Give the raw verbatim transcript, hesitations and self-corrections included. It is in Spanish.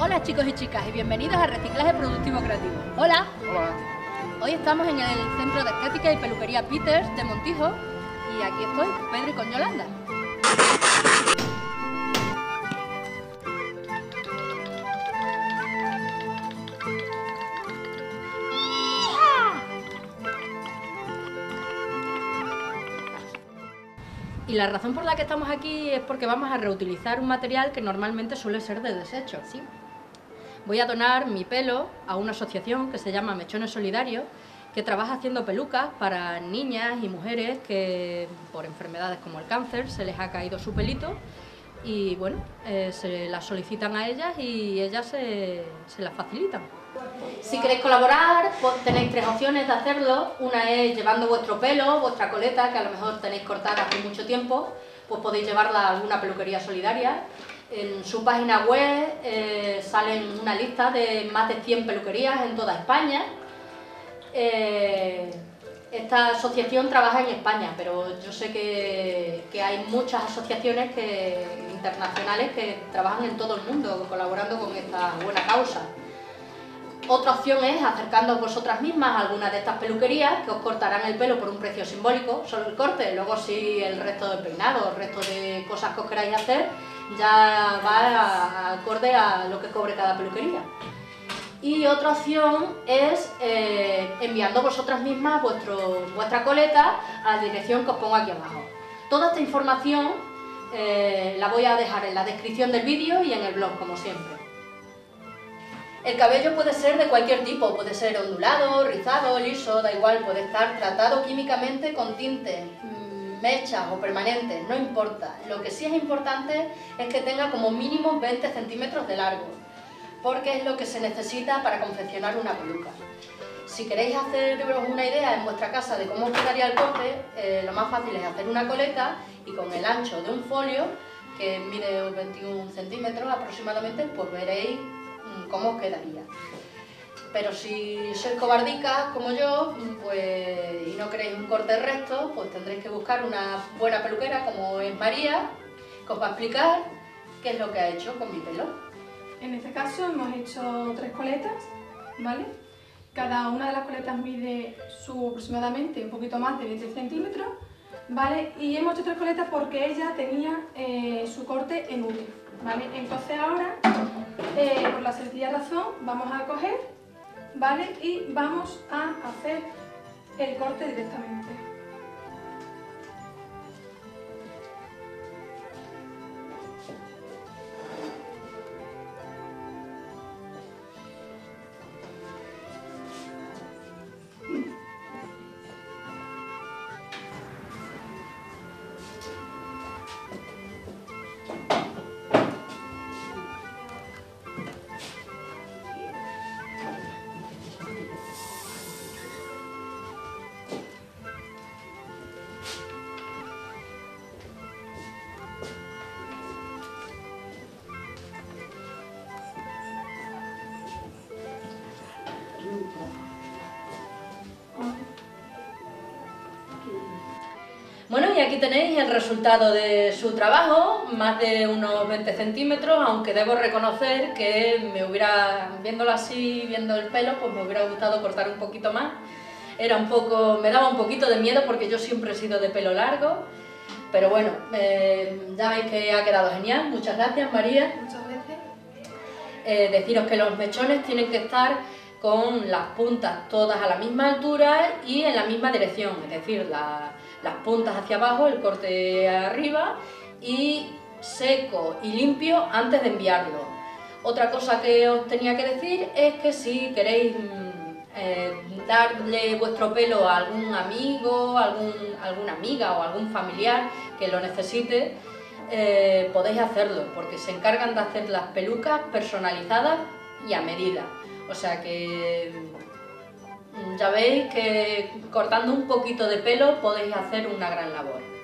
Hola chicos y chicas y bienvenidos a Reciclaje Productivo Creativo. Hola. Hola. Hoy estamos en el Centro de Estética y Peluquería Peters de Montijo y aquí estoy, Pedro y con Yolanda. Y la razón por la que estamos aquí es porque vamos a reutilizar un material que normalmente suele ser de desecho. ¿Sí? Voy a donar mi pelo a una asociación que se llama Mechones Solidarios, que trabaja haciendo pelucas para niñas y mujeres que por enfermedades como el cáncer se les ha caído su pelito y bueno, eh, se las solicitan a ellas y ellas se, se las facilitan. Si queréis colaborar, pues tenéis tres opciones de hacerlo. Una es llevando vuestro pelo, vuestra coleta, que a lo mejor tenéis cortada hace mucho tiempo, pues podéis llevarla a alguna peluquería solidaria. En su página web eh, salen una lista de más de cien peluquerías en toda España. Eh, esta asociación trabaja en España, pero yo sé que, que hay muchas asociaciones que, internacionales que trabajan en todo el mundo colaborando con esta buena causa. Otra opción es acercándoos vosotras mismas a alguna de estas peluquerías que os cortarán el pelo por un precio simbólico, solo el corte, luego sí el resto del peinado, el resto de cosas que os queráis hacer ya va acorde a lo que cobre cada peluquería. Y otra opción es eh, enviando vosotras mismas vuestro, vuestra coleta a la dirección que os pongo aquí abajo. Toda esta información eh, la voy a dejar en la descripción del vídeo y en el blog, como siempre. El cabello puede ser de cualquier tipo, puede ser ondulado, rizado, liso, da igual, puede estar tratado químicamente con tintes, mechas o permanentes, no importa. Lo que sí es importante es que tenga como mínimo veinte centímetros de largo, porque es lo que se necesita para confeccionar una peluca. Si queréis haceros una idea en vuestra casa de cómo quedaría el corte, eh, lo más fácil es hacer una coleta y con el ancho de un folio, que mide veintiún centímetros aproximadamente, pues veréis cómo os quedaría. Pero si sois cobardicas como yo, pues, y no queréis un corte recto, pues tendréis que buscar una buena peluquera como es María, que os va a explicar qué es lo que ha hecho con mi pelo. En este caso hemos hecho tres coletas, ¿vale? Cada una de las coletas mide su aproximadamente un poquito más de veinte centímetros, ¿vale? Y hemos hecho tres coletas porque ella tenía eh, su corte en útero, ¿vale? Entonces ahora, eh, por la sencilla razón, vamos a coger, ¿vale? Y vamos a hacer el corte directamente. Bueno, y aquí tenéis el resultado de su trabajo, más de unos veinte centímetros, aunque debo reconocer que me hubiera, viéndolo así, viendo el pelo, pues me hubiera gustado cortar un poquito más. Era un poco, me daba un poquito de miedo porque yo siempre he sido de pelo largo, pero bueno, eh, ya veis que ha quedado genial. Muchas gracias, María. Muchas veces. Eh, deciros que los mechones tienen que estar con las puntas todas a la misma altura y en la misma dirección, es decir, la, las puntas hacia abajo, el corte arriba y seco y limpio antes de enviarlo. Otra cosa que os tenía que decir es que si queréis eh, darle vuestro pelo a algún amigo, algún, alguna amiga o algún familiar que lo necesite, eh, podéis hacerlo, porque se encargan de hacer las pelucas personalizadas y a medida. O sea que ya veis que cortando un poquito de pelo podéis hacer una gran labor.